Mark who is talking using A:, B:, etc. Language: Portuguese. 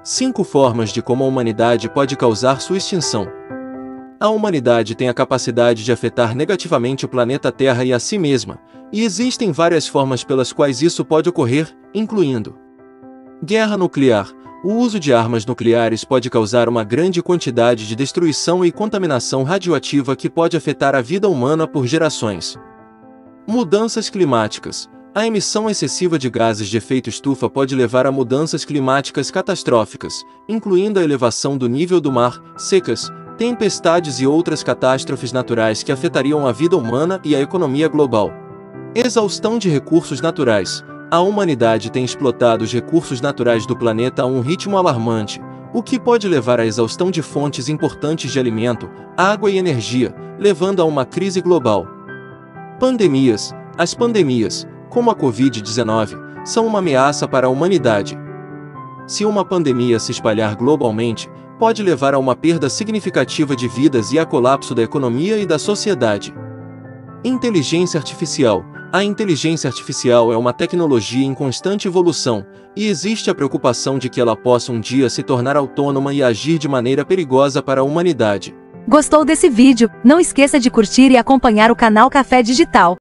A: 5 formas de como a humanidade pode causar sua extinção. A humanidade tem a capacidade de afetar negativamente o planeta Terra e a si mesma, e existem várias formas pelas quais isso pode ocorrer, incluindo guerra nuclear. O uso de armas nucleares pode causar uma grande quantidade de destruição e contaminação radioativa que pode afetar a vida humana por gerações. Mudanças climáticas. A emissão excessiva de gases de efeito estufa pode levar a mudanças climáticas catastróficas, incluindo a elevação do nível do mar, secas, tempestades e outras catástrofes naturais que afetariam a vida humana e a economia global. Exaustão de recursos naturais. A humanidade tem explotado os recursos naturais do planeta a um ritmo alarmante, o que pode levar à exaustão de fontes importantes de alimento, água e energia, levando a uma crise global. Pandemias. As pandemias, como a Covid-19, são uma ameaça para a humanidade. Se uma pandemia se espalhar globalmente, pode levar a uma perda significativa de vidas e a colapso da economia e da sociedade. Inteligência artificial. A inteligência artificial é uma tecnologia em constante evolução, e existe a preocupação de que ela possa um dia se tornar autônoma e agir de maneira perigosa para a humanidade.
B: Gostou desse vídeo? Não esqueça de curtir e acompanhar o canal Café Digital.